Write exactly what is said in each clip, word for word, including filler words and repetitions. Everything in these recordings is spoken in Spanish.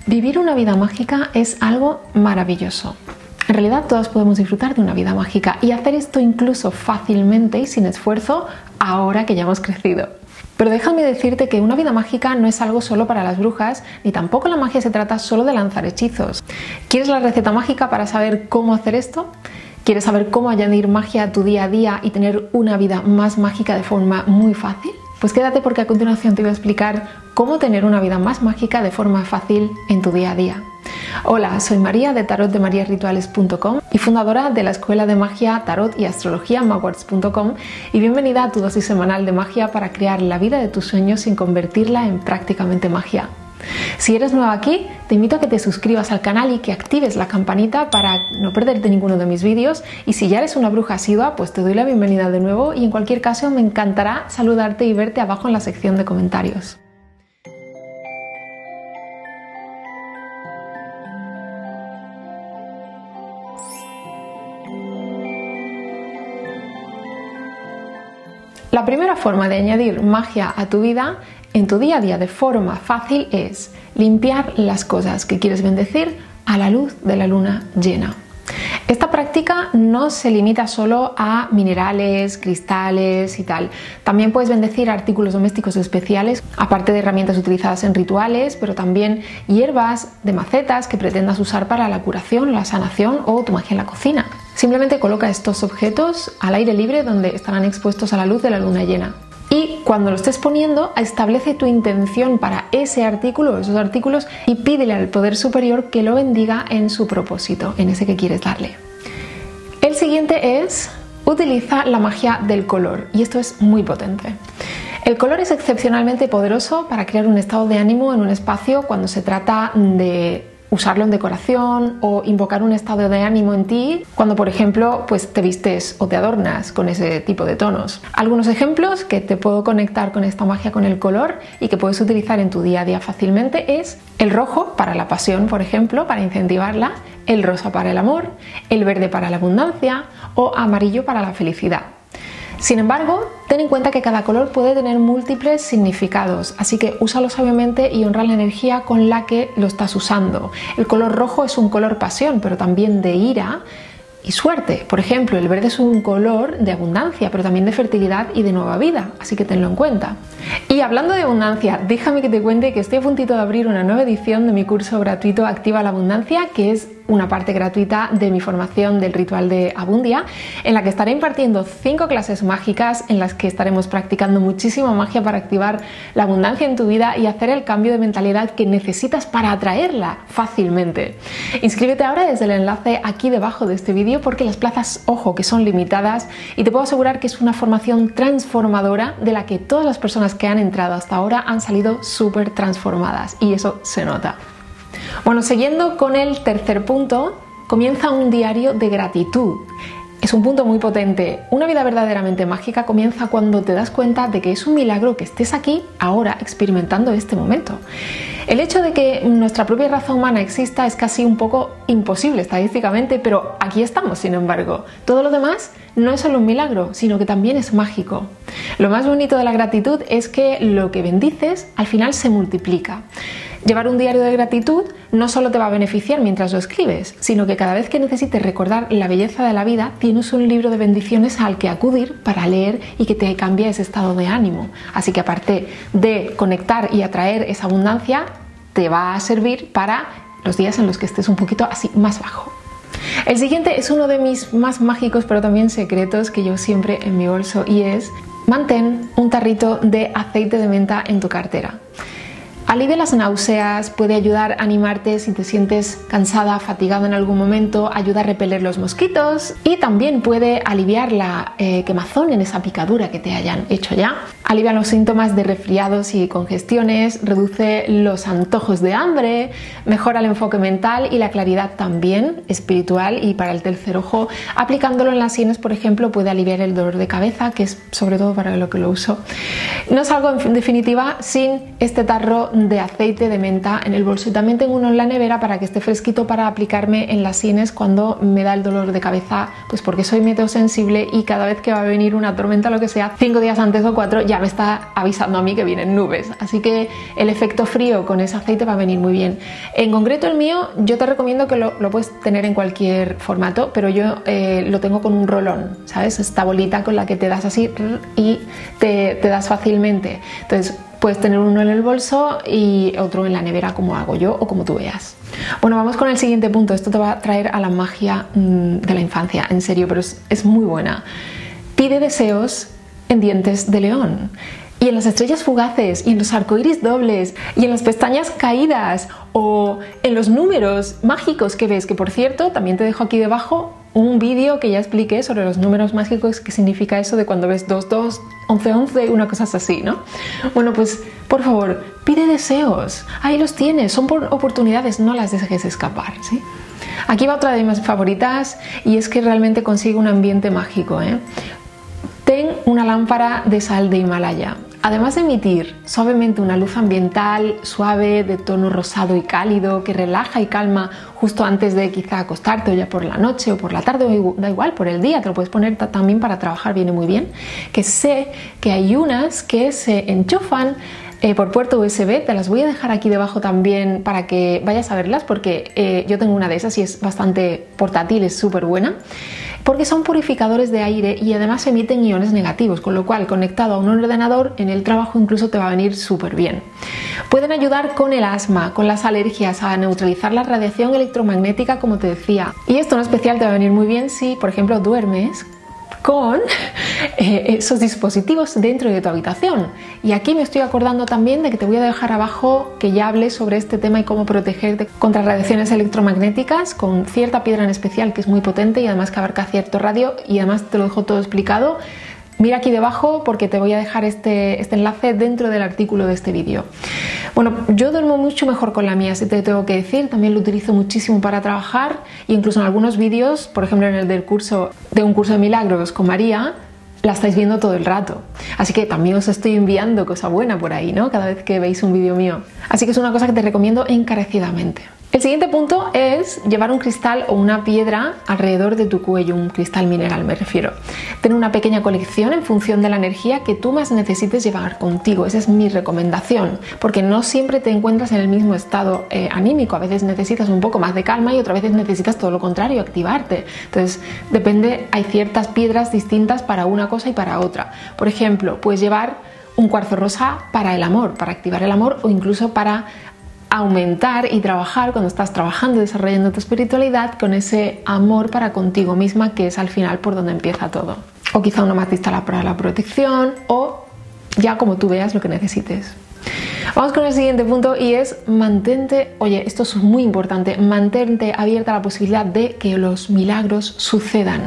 Vivir una vida mágica es algo maravilloso. En realidad todos podemos disfrutar de una vida mágica y hacer esto incluso fácilmente y sin esfuerzo ahora que ya hemos crecido. Pero déjame decirte que una vida mágica no es algo solo para las brujas, ni tampoco la magia se trata solo de lanzar hechizos. ¿Quieres la receta mágica para saber cómo hacer esto? ¿Quieres saber cómo añadir magia a tu día a día y tener una vida más mágica de forma muy fácil? Pues quédate porque a continuación te voy a explicar cómo tener una vida más mágica de forma fácil en tu día a día. Hola, soy María de tarot de maría rituales punto com y fundadora de la escuela de magia, tarot y astrología magwards punto com, y bienvenida a tu dosis semanal de magia para crear la vida de tus sueños sin convertirla en prácticamente magia. Si eres nueva aquí, te invito a que te suscribas al canal y que actives la campanita para no perderte ninguno de mis vídeos, y si ya eres una bruja asidua, pues te doy la bienvenida de nuevo y en cualquier caso me encantará saludarte y verte abajo en la sección de comentarios. La primera forma de añadir magia a tu vida en tu día a día de forma fácil es limpiar las cosas que quieres bendecir a la luz de la luna llena. Esta práctica no se limita solo a minerales, cristales y tal. También puedes bendecir artículos domésticos especiales, aparte de herramientas utilizadas en rituales, pero también hierbas de macetas que pretendas usar para la curación, la sanación o tu magia en la cocina. Simplemente coloca estos objetos al aire libre donde estarán expuestos a la luz de la luna llena. Y cuando lo estés poniendo, establece tu intención para ese artículo o esos artículos y pídele al poder superior que lo bendiga en su propósito, en ese que quieres darle. El siguiente es utiliza la magia del color, y esto es muy potente. El color es excepcionalmente poderoso para crear un estado de ánimo en un espacio cuando se trata de usarlo en decoración o invocar un estado de ánimo en ti cuando, por ejemplo, pues te vistes o te adornas con ese tipo de tonos. Algunos ejemplos que te puedo conectar con esta magia con el color y que puedes utilizar en tu día a día fácilmente es el rojo para la pasión, por ejemplo, para incentivarla, el rosa para el amor, el verde para la abundancia o amarillo para la felicidad. Sin embargo, ten en cuenta que cada color puede tener múltiples significados, así que úsalo sabiamente y honra la energía con la que lo estás usando. El color rojo es un color pasión, pero también de ira y suerte. Por ejemplo, el verde es un color de abundancia, pero también de fertilidad y de nueva vida, así que tenlo en cuenta. Y hablando de abundancia, déjame que te cuente que estoy a puntito de abrir una nueva edición de mi curso gratuito Activa la Abundancia, que es una parte gratuita de mi formación del ritual de Abundia, en la que estaré impartiendo cinco clases mágicas en las que estaremos practicando muchísima magia para activar la abundancia en tu vida y hacer el cambio de mentalidad que necesitas para atraerla fácilmente. Inscríbete ahora desde el enlace aquí debajo de este vídeo porque las plazas, ojo, que son limitadas, y te puedo asegurar que es una formación transformadora de la que todas las personas que han entrado hasta ahora han salido súper transformadas, y eso se nota. Bueno, siguiendo con el tercer punto, comienza un diario de gratitud. Es un punto muy potente. Una vida verdaderamente mágica comienza cuando te das cuenta de que es un milagro que estés aquí ahora experimentando este momento. El hecho de que nuestra propia raza humana exista es casi un poco imposible estadísticamente, pero aquí estamos, sin embargo. Todo lo demás no es solo un milagro, sino que también es mágico. Lo más bonito de la gratitud es que lo que bendices al final se multiplica. Llevar un diario de gratitud no solo te va a beneficiar mientras lo escribes, sino que cada vez que necesites recordar la belleza de la vida, tienes un libro de bendiciones al que acudir para leer y que te cambie ese estado de ánimo. Así que aparte de conectar y atraer esa abundancia, te va a servir para los días en los que estés un poquito así más bajo. El siguiente es uno de mis más mágicos pero también secretos que yo siempre en mi bolso, y es mantén un tarrito de aceite de menta en tu cartera. Alivia las náuseas, puede ayudar a animarte si te sientes cansada, fatigado en algún momento, ayuda a repeler los mosquitos y también puede aliviar la eh, quemazón en esa picadura que te hayan hecho ya. Alivia los síntomas de resfriados y congestiones, reduce los antojos de hambre, mejora el enfoque mental y la claridad también espiritual. Y para el tercer ojo, aplicándolo en las sienes, por ejemplo, puede aliviar el dolor de cabeza, que es sobre todo para lo que lo uso. No salgo en definitiva sin este tarro de aceite de menta en el bolso, y también tengo uno en la nevera para que esté fresquito para aplicarme en las sienes cuando me da el dolor de cabeza, pues porque soy meteosensible y cada vez que va a venir una tormenta o lo que sea, cinco días antes o cuatro ya ya me está avisando a mí que vienen nubes, así que el efecto frío con ese aceite va a venir muy bien. En concreto el mío, yo te recomiendo que lo, lo puedes tener en cualquier formato, pero yo eh, lo tengo con un rolón, ¿sabes? Esta bolita con la que te das así y te, te das fácilmente. Entonces puedes tener uno en el bolso y otro en la nevera, como hago yo o como tú veas. Bueno, vamos con el siguiente punto. Esto te va a traer a la magia mmm, de la infancia, en serio, pero es, es muy buena. Pide deseos en dientes de león, y en las estrellas fugaces, y en los arcoíris dobles, y en las pestañas caídas, o en los números mágicos que ves, que por cierto, también te dejo aquí debajo un vídeo que ya expliqué sobre los números mágicos, qué significa eso de cuando ves dos, dos, once, once, una cosa así, ¿no? Bueno, pues por favor, pide deseos, ahí los tienes, son por oportunidades, no las dejes escapar, ¿sí? Aquí va otra de mis favoritas, y es que realmente consigue un ambiente mágico, ¿eh? Ten una lámpara de sal de Himalaya. Además de emitir suavemente una luz ambiental suave de tono rosado y cálido que relaja y calma justo antes de quizá acostarte, o ya por la noche o por la tarde, o da igual, por el día, te lo puedes poner también para trabajar, viene muy bien. Que sé que hay unas que se enchufan eh, por puerto U S B, te las voy a dejar aquí debajo también para que vayas a verlas, porque eh, yo tengo una de esas y es bastante portátil, es súper buena. Porque son purificadores de aire y además emiten iones negativos, con lo cual conectado a un ordenador en el trabajo incluso te va a venir súper bien. Pueden ayudar con el asma, con las alergias, a neutralizar la radiación electromagnética, como te decía. Y esto en especial te va a venir muy bien si, por ejemplo, duermes con eh, esos dispositivos dentro de tu habitación. Y aquí me estoy acordando también de que te voy a dejar abajo que ya hablé sobre este tema y cómo protegerte contra radiaciones electromagnéticas con cierta piedra en especial que es muy potente y además que abarca cierto radio, y además te lo dejo todo explicado. Mira aquí debajo porque te voy a dejar este, este enlace dentro del artículo de este vídeo. Bueno, yo duermo mucho mejor con la mía, si te tengo que decir. También lo utilizo muchísimo para trabajar, e incluso en algunos vídeos, por ejemplo en el del curso de un curso de milagros con María, la estáis viendo todo el rato. Así que también os estoy enviando cosa buena por ahí, ¿no? Cada vez que veis un vídeo mío. Así que es una cosa que te recomiendo encarecidamente. El siguiente punto es llevar un cristal o una piedra alrededor de tu cuello, un cristal mineral me refiero. Ten una pequeña colección en función de la energía que tú más necesites llevar contigo. Esa es mi recomendación, porque no siempre te encuentras en el mismo estado eh, anímico. A veces necesitas un poco más de calma y otras veces necesitas todo lo contrario, activarte. Entonces depende, hay ciertas piedras distintas para una cosa y para otra. Por ejemplo, puedes llevar un cuarzo rosa para el amor, para activar el amor, o incluso para aumentar y trabajar cuando estás trabajando, desarrollando tu espiritualidad, con ese amor para contigo misma, que es al final por donde empieza todo. O quizá una amatista para la protección, o ya como tú veas lo que necesites. Vamos con el siguiente punto, y es mantente, oye, esto es muy importante, mantente abierta a la posibilidad de que los milagros sucedan.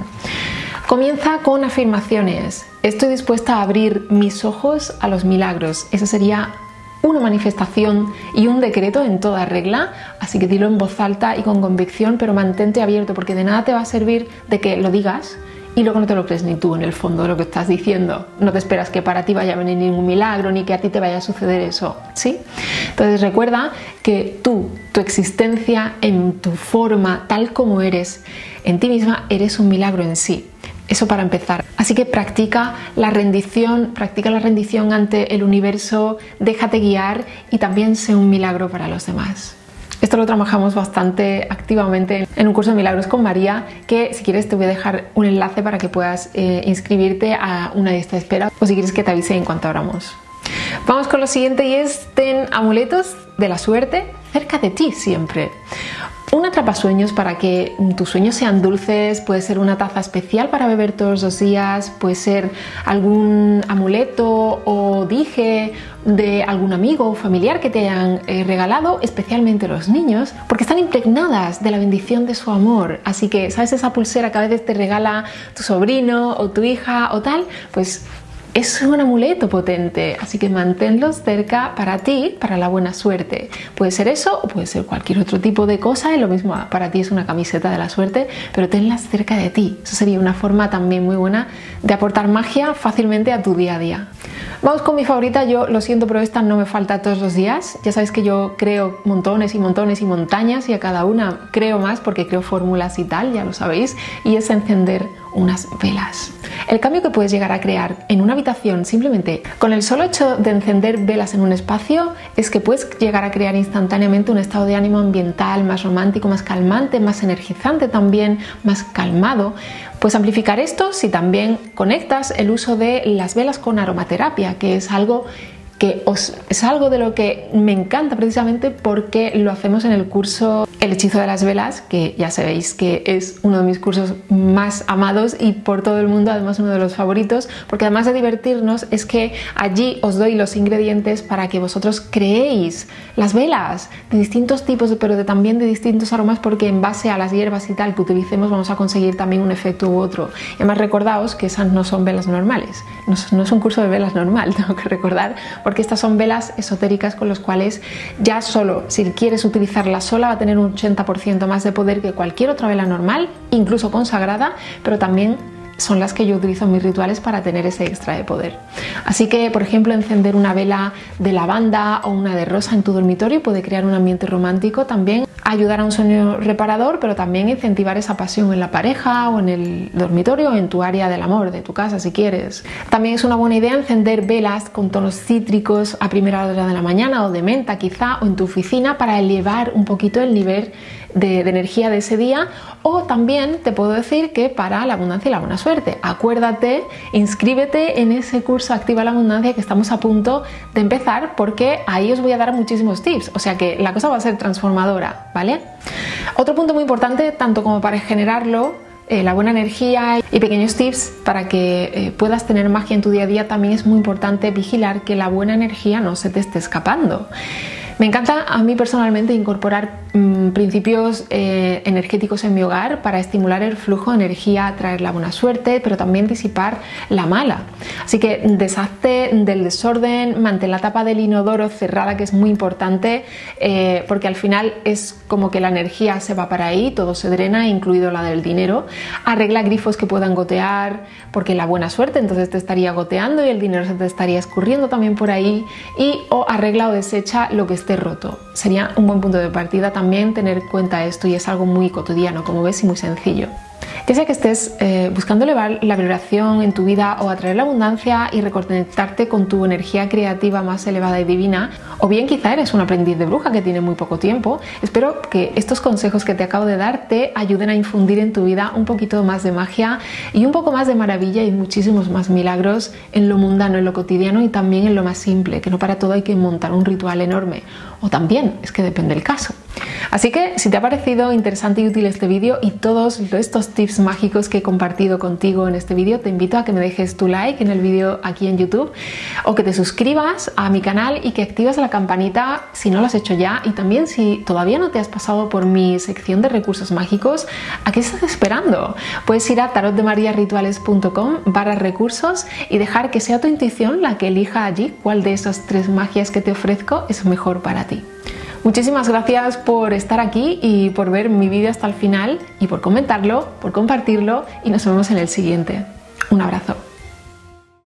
Comienza con afirmaciones. Estoy dispuesta a abrir mis ojos a los milagros. Esa sería una manifestación y un decreto en toda regla, así que dilo en voz alta y con convicción, pero mantente abierto, porque de nada te va a servir de que lo digas y luego no te lo crees ni tú en el fondo de lo que estás diciendo. No te esperas que para ti vaya a venir ningún milagro ni que a ti te vaya a suceder eso, ¿sí? Entonces recuerda que tú, tu existencia en tu forma, tal como eres, en ti misma, eres un milagro en sí. Eso para empezar. Así que practica la rendición, practica la rendición ante el universo, déjate guiar y también sé un milagro para los demás. Esto lo trabajamos bastante activamente en un curso de milagros con María, que si quieres te voy a dejar un enlace para que puedas eh, inscribirte a una lista de espera, o si quieres que te avise en cuanto abramos. Vamos con lo siguiente, y es: ten amuletos de la suerte cerca de ti siempre. Un atrapasueños para que tus sueños sean dulces, puede ser una taza especial para beber todos los días, puede ser algún amuleto o dije de algún amigo o familiar que te hayan eh, regalado, especialmente los niños, porque están impregnadas de la bendición de su amor. Así que, ¿sabes esa pulsera que a veces te regala tu sobrino o tu hija o tal? Pues es un amuleto potente, así que manténlos cerca para ti, para la buena suerte. Puede ser eso o puede ser cualquier otro tipo de cosa, y lo mismo para ti es una camiseta de la suerte, pero tenlas cerca de ti. Eso sería una forma también muy buena de aportar magia fácilmente a tu día a día. Vamos con mi favorita. Yo lo siento, pero esta no me falta todos los días. Ya sabéis que yo creo montones y montones y montañas, y a cada una creo más porque creo fórmulas y tal, ya lo sabéis, y es encender unas velas. El cambio que puedes llegar a crear en una habitación simplemente con el solo hecho de encender velas en un espacio es que puedes llegar a crear instantáneamente un estado de ánimo ambiental más romántico, más calmante, más energizante también, más calmado. Puedes amplificar esto si también conectas el uso de las velas con aromaterapia, que es algo que os, es algo de lo que me encanta precisamente porque lo hacemos en el curso El hechizo de las velas, que ya sabéis que es uno de mis cursos más amados y por todo el mundo, además uno de los favoritos, porque además de divertirnos es que allí os doy los ingredientes para que vosotros creéis las velas de distintos tipos, pero de, también de distintos aromas, porque en base a las hierbas y tal que utilicemos vamos a conseguir también un efecto u otro. Y además recordaos que esas no son velas normales, no, no es un curso de velas normal, tengo que recordar, porque estas son velas esotéricas con las cuales ya solo, si quieres utilizarla sola, va a tener un ochenta por ciento más de poder que cualquier otra vela normal, incluso consagrada, pero también son las que yo utilizo en mis rituales para tener ese extra de poder. Así que, por ejemplo, encender una vela de lavanda o una de rosa en tu dormitorio puede crear un ambiente romántico, también ayudar a un sueño reparador, pero también incentivar esa pasión en la pareja o en el dormitorio o en tu área del amor, de tu casa si quieres. También es una buena idea encender velas con tonos cítricos a primera hora de la mañana o de menta quizá, o en tu oficina para elevar un poquito el nivel de, de energía de ese día. O también te puedo decir que para la abundancia y la buena suerte, acuérdate, inscríbete en ese curso Activa la Abundancia que estamos a punto de empezar, porque ahí os voy a dar muchísimos tips, o sea que la cosa va a ser transformadora, ¿vale? Otro punto muy importante, tanto como para generarlo, eh, la buena energía y pequeños tips para que eh, puedas tener magia en tu día a día, también es muy importante vigilar que la buena energía no se te esté escapando. Me encanta a mí personalmente incorporar mmm, principios eh, energéticos en mi hogar para estimular el flujo de energía, traer la buena suerte, pero también disipar la mala. Así que deshazte del desorden, mantén la tapa del inodoro cerrada, que es muy importante, eh, porque al final es como que la energía se va para ahí, todo se drena, incluido la del dinero. Arregla grifos que puedan gotear, porque la buena suerte entonces te estaría goteando y el dinero se te estaría escurriendo también por ahí. Y o arregla o desecha lo que esté roto. Sería un buen punto de partida también tener en cuenta esto, y es algo muy cotidiano, como ves, y muy sencillo. Ya sea que estés eh, buscando elevar la vibración en tu vida o atraer la abundancia y reconectarte con tu energía creativa más elevada y divina, o bien quizá eres un aprendiz de bruja que tiene muy poco tiempo, espero que estos consejos que te acabo de dar te ayuden a infundir en tu vida un poquito más de magia y un poco más de maravilla y muchísimos más milagros en lo mundano, en lo cotidiano y también en lo más simple, que no para todo hay que montar un ritual enorme, o también, es que depende del caso. Así que si te ha parecido interesante y útil este vídeo y todos estos tips mágicos que he compartido contigo en este vídeo, te invito a que me dejes tu like en el vídeo aquí en YouTube, o que te suscribas a mi canal y que actives la campanita si no lo has hecho ya. Y también, si todavía no te has pasado por mi sección de recursos mágicos, ¿a qué estás esperando? Puedes ir a tarotdemariarituales punto com barra recursos y dejar que sea tu intuición la que elija allí cuál de esas tres magias que te ofrezco es mejor para ti. Muchísimas gracias por estar aquí y por ver mi vídeo hasta el final y por comentarlo, por compartirlo, y nos vemos en el siguiente. Un abrazo.